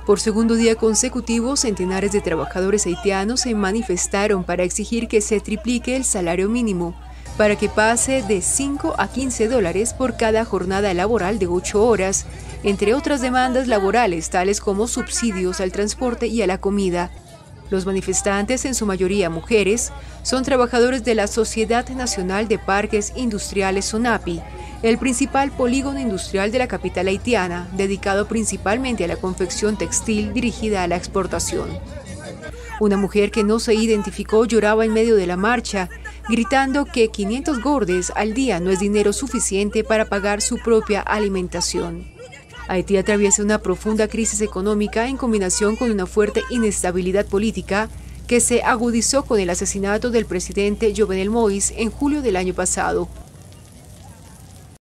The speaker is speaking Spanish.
Por segundo día consecutivo, centenares de trabajadores haitianos se manifestaron para exigir que se triplique el salario mínimo, para que pase de 5 a 15 dólares por cada jornada laboral de 8 horas, entre otras demandas laborales tales como subsidios al transporte y a la comida. Los manifestantes, en su mayoría mujeres, son trabajadores de la Sociedad Nacional de Parques Industriales SONAPI, el principal polígono industrial de la capital haitiana, dedicado principalmente a la confección textil dirigida a la exportación. Una mujer que no se identificó lloraba en medio de la marcha, gritando que 500 gordes al día no es dinero suficiente para pagar su propia alimentación. Haití atraviesa una profunda crisis económica en combinación con una fuerte inestabilidad política que se agudizó con el asesinato del presidente Jovenel Moïse en julio del año pasado.